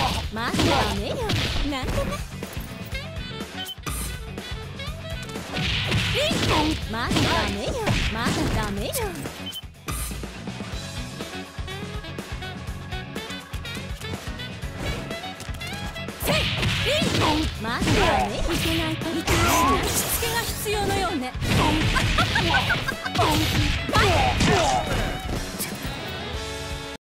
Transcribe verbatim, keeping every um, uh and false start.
まだダメよ。なんとな。まだダメよ。まだダメよ。まだダメ。いけないといけない。しつけが必要のようね。